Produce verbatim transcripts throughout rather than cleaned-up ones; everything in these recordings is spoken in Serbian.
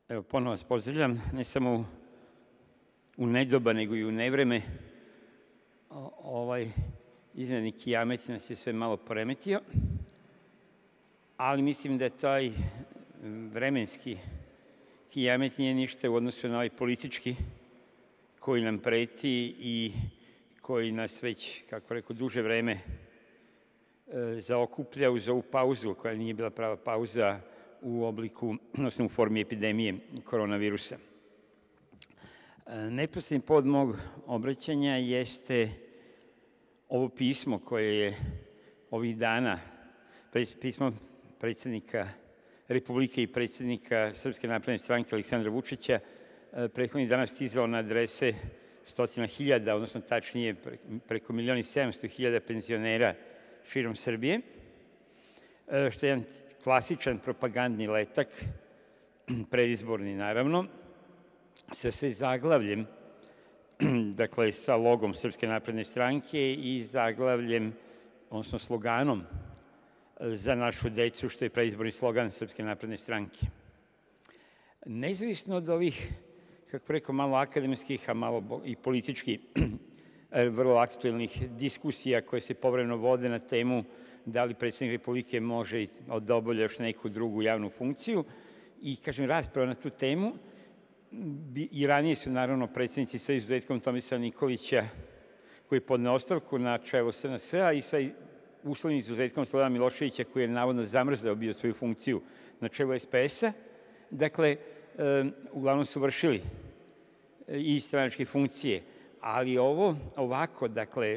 Evo, ponovo vas pozdravljam, ne samo u, u nedoba, nego i u nevreme. O, ovaj iznenadni kijamet nas je sve malo poremetio, ali mislim da taj vremenski kijamet nije ništa u odnosu na ovaj politički koji nam preti i koji nas već, kako rekao, duže vreme e, zaokuplja uz ovu pauzu, koja nije bila prava pauza u obliku, odnosno u formi epidemije koronavirusa. Neposredni povod mog obraćanja jeste ovo pismo koje je ovih dana, pismo predsednika Republike i predsednika Srpske napredne stranke Aleksandra Vučića, prethodnih dana stizalo na adrese stotina hiljada, odnosno tačnije preko milion i sedamsto hiljada penzionera širom Srbije, što je jedan klasičan propagandni letak, predizborni naravno, sa sve zaglavljem, dakle sa logom Srpske napredne stranke i zaglavljem, odnosno sloganom za našu decu, što je predizborni slogan Srpske napredne stranke. Nezavisno od ovih, kako rekao, malo akademskih, a malo i politički vrlo aktuelnih diskusija koje se povremeno vode na temu da li predsednik Republike može da obavlja još neku drugu javnu funkciju i, kažem, rasprava na tu temu. I ranije su, naravno, predsednici sa izuzetkom Tomislava Nikolića, koji je podneo ostavku na čelo S N S-a, i sa uslovnim izuzetkom Slobodana Miloševića, koji je navodno zamrzao bio svoju funkciju na čelu S P S-a, dakle, uglavnom su vršili i stranačke funkcije. Ali ovo ovako, dakle,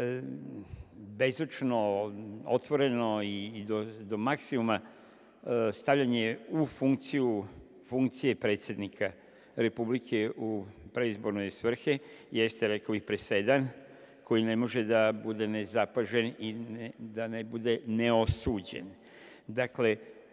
bezočno, otvoreno i do, do maksimuma stavljanje u funkciju funkcije predsednika Republike u predizborne svrhe jeste, rekao bih, presedan koji ne može da bude nezapažen i ne, da ne bude neosuđen. Dakle,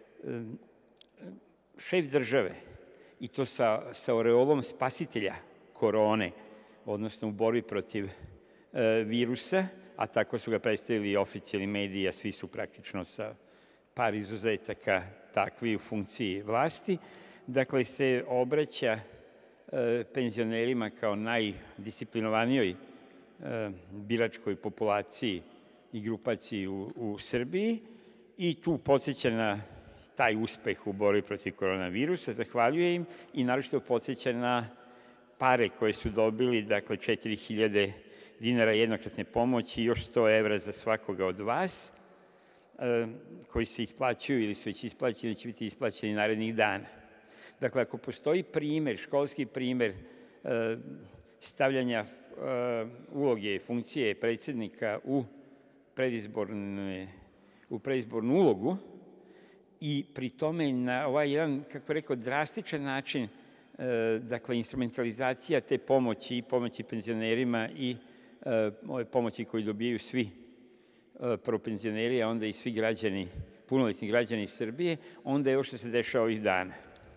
šef države, i to sa, sa oreolom spasitelja korone, odnosno u borbi protiv e, virusa, a tako su ga predstavili i oficijalni mediji, a svi su praktično sa par izuzetaka takvi u funkciji vlasti, dakle se obraća e, penzionerima kao najdisciplinovanijoj e, biračkoj populaciji i grupaciji u, u Srbiji i tu podsjeća na taj uspeh u borbi protiv koronavirusa, zahvaljuje im i naročito podsjeća na pare koje su dobili, dakle četiri hiljade dinara jednokratne pomoći i još sto evra za svakoga od vas, koji se isplaćuju ili su već isplaćeni ili će biti isplaćeni narednih dana. Dakle, ako postoji primer, školski primer stavljanja uloge, funkcije predsednika u predizborne, u predizbornu ulogu i pri tome na ovaj jedan, kako je rekao, drastičan način, dakle, instrumentalizacija te pomoći i pomoći penzionerima i ove pomoći koju dobijaju svi prvo penzioneri, a onda i svi građani, punoletni građani Srbije, onda je ovo što se dešava ovih dana.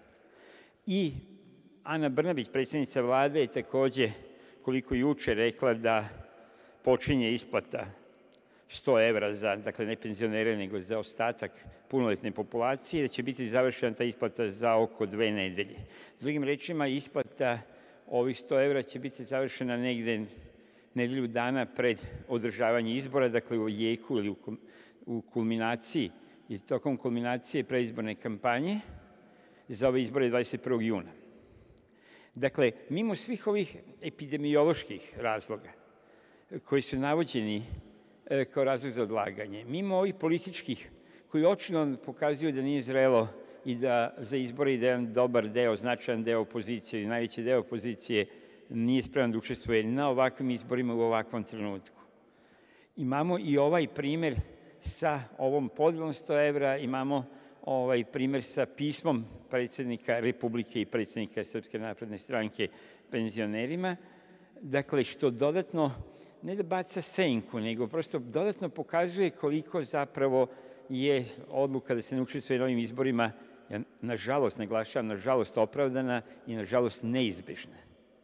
I Ana Brnabić, predsednica Vlade, je takođe, koliko juče, rekla da počinje isplata sto evra za, dakle, ne penzionere, nego za ostatak punoletne populacije, da će biti završena ta isplata za oko dve nedelje. Drugim rečima, isplata ovih sto evra će biti završena negde nedelju dana pred održavanje izbora, dakle u jeku ili u, u kulminaciji i tokom kulminacije predizborne kampanje za ove izbore dvadeset prvog juna. Dakle, mimo svih ovih epidemioloških razloga koji su navođeni kao razlog za odlaganje, mimo ovih političkih koji očino pokazuju da nije zrelo i da za izbore i da jedan dobar deo, značajan deo opozicije ili najveći deo opozicije nije spreman da učestvuje na ovakvim izborima u ovakvom trenutku. Imamo i ovaj primer sa ovom podelom sto evra, imamo ovaj primer sa pismom predsednika Republike i predsednika Srpske napredne stranke penzionerima, dakle, što dodatno ne da baca senku, nego prosto dodatno pokazuje koliko zapravo je odluka da se ne učestvuje na ovim izborima, nažalost, naglašavam, nažalost opravdana i nažalost neizbežna.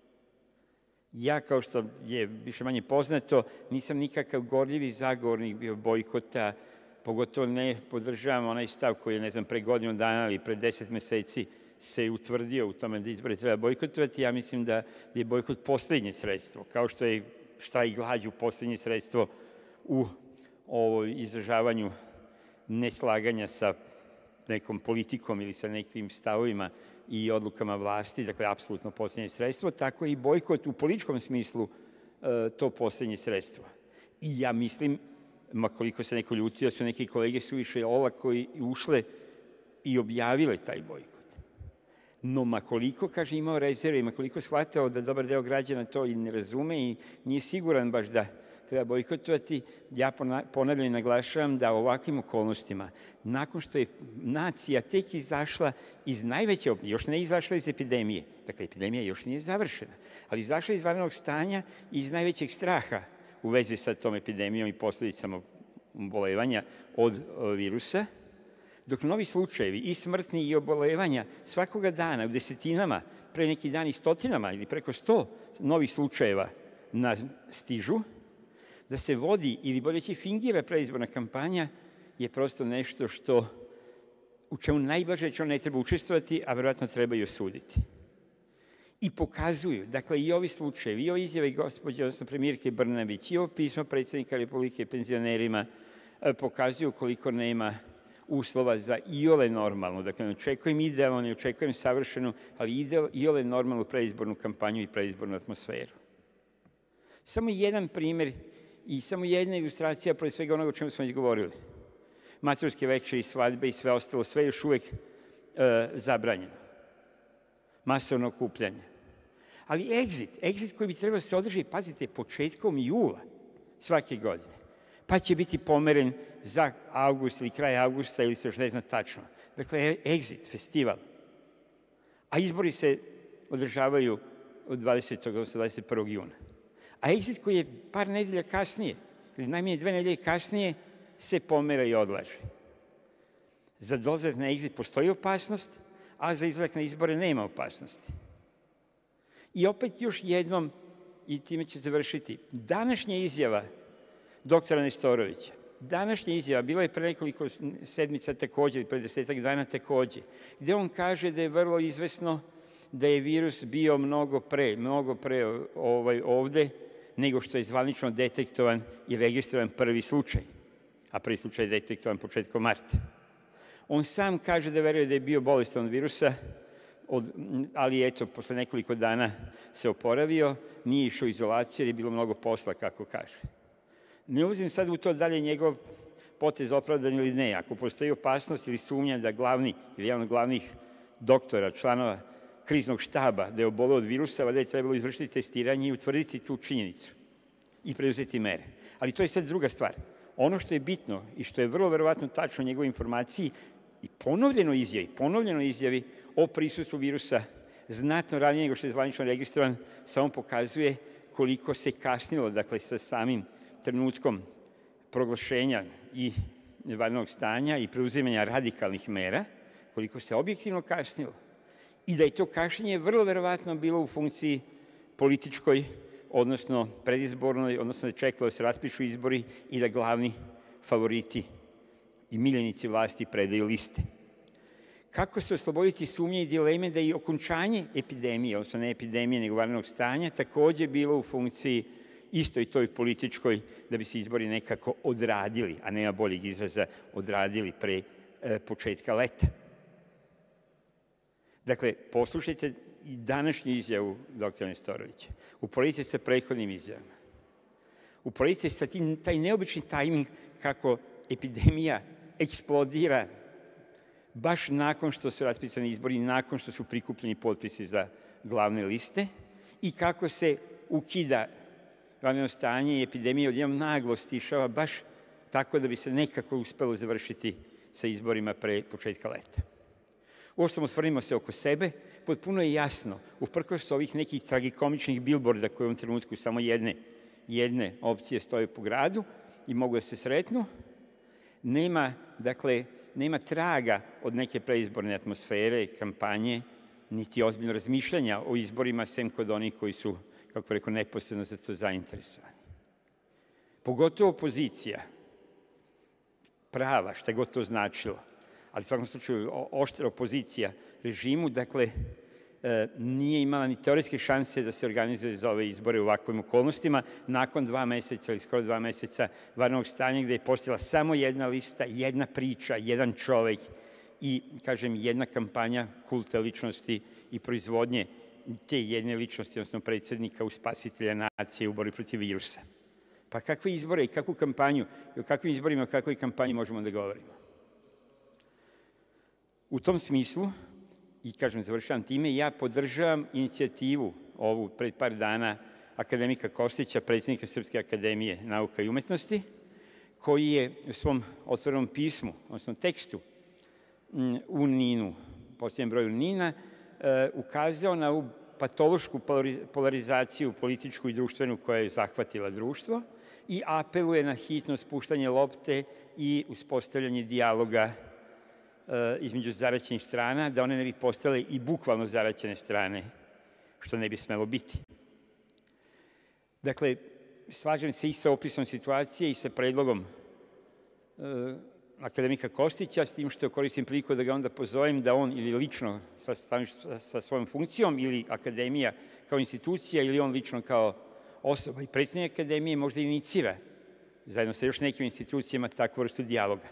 Ja, kao što je više manje poznato, nisam nikakav gorljivi zagovornik bio bojkota, pogotovo ne podržavam onaj stav koji je, ne znam, pre godinu dana ili pre deset meseci se utvrdio u tome da izbore treba bojkotovati, ja mislim da je bojkot poslednje sredstvo, kao što je štrajk glađu poslednje sredstvo u izražavanju neslaganja sa nekom politikom ili sa nekim stavovima i odlukama vlasti, dakle, apsolutno poslednje sredstvo, tako i bojkot u političkom smislu to poslednje sredstvo. I ja mislim, ma koliko se neko ljutio, su neki kolege suviše olako i ušle i objavile taj bojkot. No, ma koliko, kaže, imao rezerve, ma koliko shvatao da dobar deo građana to i ne razume i nije siguran baš da treba bojkotovati, ja ponavljam i naglašavam da u ovakvim okolnostima, nakon što je nacija tek izašla iz najveće, još ne izašla iz epidemije, dakle, epidemija još nije završena, ali izašla iz vanrednog stanja i iz najvećeg straha u vezi sa tom epidemijom i posledicama obolevanja od virusa, dok novi slučajevi i smrtni i obolevanja svakoga dana u desetinama, pre neki dan i stotinama ili preko sto novih slučajeva stižu, da se vodi ili bolje reći fingira predizborna kampanja je prosto nešto što u čemu najblaže rečeno ne treba učestvovati, a verovatno treba i osuditi. I pokazuju, dakle, i ovi slučajevi, i ove izjave gospođe, odnosno premijerke Brnabić, i ovo pismo predsednika Republike penzionerima pokazuju koliko nema uslova za iole normalnu, dakle, ne očekujem idealno, ne očekujem savršenu, ali iole normalnu predizbornu kampanju i predizbornu atmosferu. Samo jedan primer i samo jedna ilustracija pored svega onoga o čemu smo već govorili. Maturske večeri, svadbe i sve ostalo, sve još uvek zabranjeno. Masovno okupljanje. Ali egzit, egzit koji bi trebalo da se održi, pazite, početkom jula svake godine, pa će biti pomeren za avgust ili kraj avgusta ili se još ne zna tačno. Dakle, egzit, festival. A izbori se održavaju od dvadesetog odnosno dvadeset prvog juna. A egzit koji je par nedelja kasnije, ili najmanje dve nedelje kasnije, se pomera i odlaže. Za dolazak na egzit postoji opasnost, a za izlazak na izbore nema opasnosti. I opet još jednom, i time ću završiti, današnja izjava doktora Nestorovića, današnja izjava, bila je pre nekoliko sedmica takođe, ili pre desetak dana takođe, gde on kaže da je vrlo izvesno da je virus bio mnogo pre, mnogo pre ovde, nego što je zvanično detektovan i registrovan prvi slučaj, a prvi slučaj je detektovan početkom marta. On sam kaže da veruje da je bio bolestan od virusa, ali eto, posle nekoliko dana se oporavio, nije išao u izolaciju jer je bilo mnogo posla, kako kaže. Ne ulazim sad u to da li je njegov potez opravdan ili ne. Ako postoji opasnost ili sumnja da glavni ili jedan od glavnih doktora, članova kriznog štaba, da je oboleo od virusa, valjda je trebalo izvršiti testiranje i utvrditi tu činjenicu i preduzeti mere. Ali to je sad druga stvar. Ono što je bitno i što je vrlo verovatno tačno u njegovoj informaciji i ponovljeno izjavi, ponovljeno izjavi o prisustvu virusa znatno ranije nego što je zvanično registrovan, samo pokazuje koliko se kasnilo, dakle, sa samim trenutkom proglašenja i vanrednog stanja i preuzimanja radikalnih mera, koliko se objektivno kasnilo. I da je to kašnjenje vrlo verovatno bilo u funkciji političkoj, odnosno predizbornoj, odnosno da je čekalo da se raspišu izbori i da glavni favoriti i miljenici vlasti predaju liste. Kako se osloboditi sumnje i dileme da je okončanje epidemije, odnosno ne epidemije, nego vanrednog stanja, takođe bilo u funkciji istoj toj političkoj, da bi se izbori nekako odradili, a nema boljeg izraza, odradili pre početka leta. Dakle, poslušajte i današnju izjavu doktora Nestorovića. Uporedite sa prethodnim izjavama. Uporedite sa tim, taj neobični tajming kako epidemija eksplodira baš nakon što su raspisani izbori, nakon što su prikupljeni potpisi za glavne liste i kako se ukida vanredno stanje i epidemija odjednom naglo stišava baš tako da bi se nekako uspelo završiti sa izborima pre početka leta. Uostalom, osvrnimo se oko sebe, potpuno je jasno, uprkos ovih nekih tragikomičnih bilborda koje u ovom trenutku samo jedne, jedne opcije stoje po gradu i mogu da se sretnu, nema, dakle, nema traga od neke predizborne atmosfere, kampanje, niti ozbiljno razmišljanja o izborima, sem kod onih koji su, kako rekao, neposredno za to zainteresovani. Pogotovo opozicija, prava, šta god to značilo, ali u svakom slučaju oštra opozicija režimu, dakle, nije imala ni teoretske šanse da se organizuje za ove izbore u ovakvim okolnostima, nakon dva meseca ili skoro dva meseca vanrednog stanja, gde je postojala samo jedna lista, jedna priča, jedan čovek i, kažem, jedna kampanja kulta ličnosti i proizvodnje te jedne ličnosti, odnosno predsednika u spasitelja nacije u borbi protiv virusa. Pa kakve izbore i kakvu kampanju, i o kakvim izborima, o kakvoj kampanji možemo da govorimo? U tom smislu, i kažem, završavam time, ja podržavam inicijativu ovu pred par dana akademika Kostića, predsednika Srpske akademije nauka i umetnosti, koji je u svom otvorenom pismu, odnosno tekstu u NIN-u, posljednjem broju NIN-a, ukazao na ovu patološku polarizaciju političku i društvenu koja je zahvatila društvo i apeluje na hitno spuštanje lopte i uspostavljanje dijaloga između zaraćenih strana, da one ne bi postale i bukvalno zaraćene strane, što ne bi smelo biti. Dakle, slažem se i sa opisom situacije i sa predlogom akademika Kostića, s tim što koristim priliku da ga onda pozovem da on ili lično sa, sa svojom funkcijom ili akademija kao institucija ili on lično kao osoba i predsednik akademije možda inicira zajedno sa još nekim institucijama takvu vrstu dijaloga.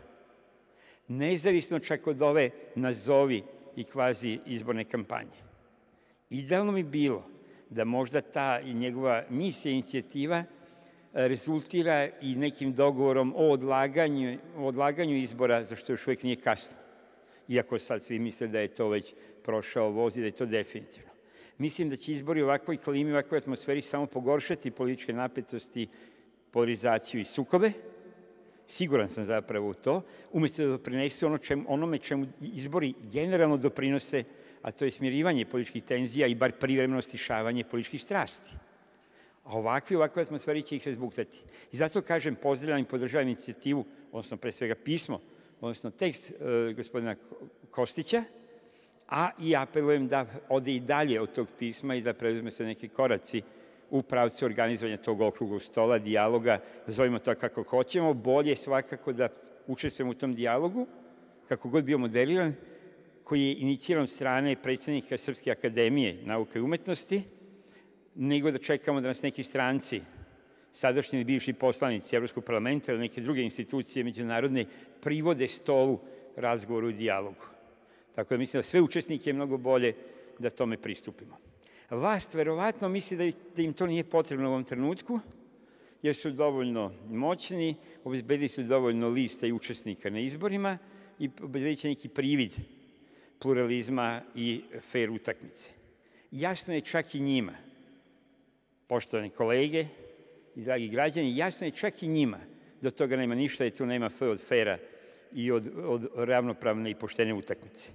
Nezavisno čak od ove nazovi i kvazi izborne kampanje. Idealno bi bilo da možda ta i njegova misija, inicijativa rezultira i nekim dogovorom o odlaganju, o odlaganju izbora, za što još uvek nije kasno. Iako sad svi misle da je to već prošao voz i da je to definitivno. Mislim da će izbori u ovakvoj klimi, u ovakvoj atmosferi samo pogoršati političke napetosti, polarizaciju i sukobe. Siguran sam zapravo u to, umesto da doprinesu ono čemu, onome čemu izbori generalno doprinose, a to je smirivanje političkih tenzija i bar privremeno stišavanje političkih strasti. A ovakvi, ovakve atmosferi će ih razbuktati. I zato kažem, pozdravljam i podržavam inicijativu, odnosno pre svega pismo, odnosno tekst e, gospodina Kostića, a i apelujem da ode i dalje od tog pisma i da preuzme se neki koraci u pravcu organizovanja tog okruglog stola, dijaloga, da zovemo to kako hoćemo, bolje svakako da učestvujemo u tom dijalogu, kako god bio modeliran, koji je iniciran od strane predsednika Srpske akademije nauke i umetnosti, nego da čekamo da nas neki stranci, sadašnji ili bivši poslanici Evropskog parlamenta ili neke druge institucije međunarodne, privode stolu, razgovoru i dijalogu. Tako da mislim da sve učesnike je mnogo bolje da tome pristupimo. Vlast verovatno misli da, da im to nije potrebno u ovom trenutku, jer su dovoljno moćni, obezbedili su dovoljno lista i učesnika na izborima i obezbedit će neki privid pluralizma i fer utakmice. Jasno je čak i njima, poštovani kolege i dragi građani, jasno je čak i njima da od toga nema ništa, da tu nema F od fera i od, od ravnopravne i poštene utakmice.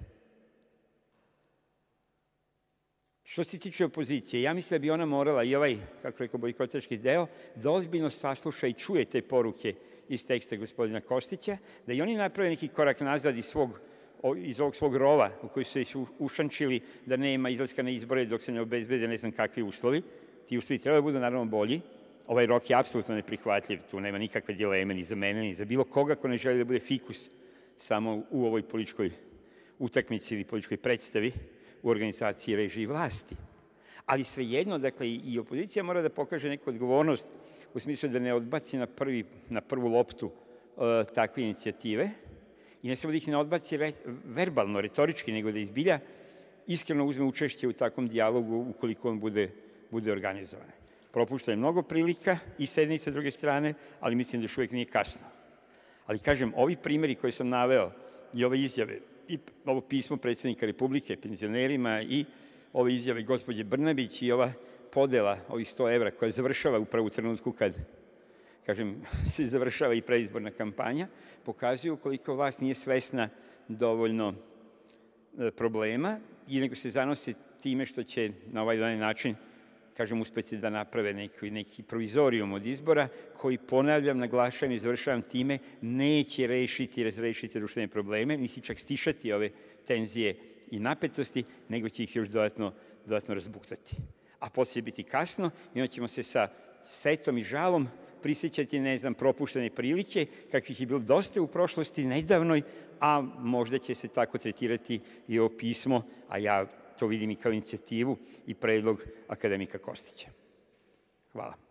Što se tiče opozicije, ja mislim da bi ona morala i ovaj, kako rekao, bojkotaški deo, da ozbiljno sasluša i čuje te poruke iz teksta gospodina Kostića, da i oni naprave neki korak nazad iz, svog, iz ovog svog rova u koji su se ušančili da nema izlaska na izbore dok se ne obezbede ne znam kakvi uslovi. Ti uslovi treba da budu naravno bolji. Ovaj rok je apsolutno neprihvatljiv, tu nema nikakve dileme ni za mene, ni za bilo koga ko ne želi da bude fikus samo u ovoj političkoj utakmici ili političkoj predstavi u organizaciji režiji vlasti. Ali svejedno, dakle, i opozicija mora da pokaže neku odgovornost u smislu da ne odbaci na, prvi, na prvu loptu uh, takve inicijative i ne samo da ih ne odbaci re, verbalno, retorički, nego da izbilja iskreno uzme učešće u takvom dijalogu ukoliko on bude, bude organizovan. Propušta je mnogo prilika i s jedne i sa druge strane, ali mislim da još uvijek nije kasno. Ali kažem, ovi primjeri koje sam naveo i ove izjave, i ovo pismo predsjednika Republike penzionerima i ove izjave gospođe Brnabić i ova podela ovih sto evra koja završava upravo u trenutku kad, kažem, se završava i predizborna kampanja, pokazuju koliko vlast nije svesna dovoljno problema i nego se zanosi time što će na ovaj dani način, kažem, uspeti da naprave neki, neki provizorijum od izbora koji, ponavljam, naglašavam i završavam time, neće rešiti i razrešiti društvene probleme, niti čak stišati ove tenzije i napetosti, nego će ih još dodatno, dodatno razbuktati. A posle će biti kasno i onda ćemo se sa setom i žalom prisjećati, ne znam, propuštene prilike, kakvih je bilo dosta u prošlosti nedavnoj, a možda će se tako tretirati i ovo pismo, a ja to vidim i kao inicijativu i predlog akademika Kostića. Hvala.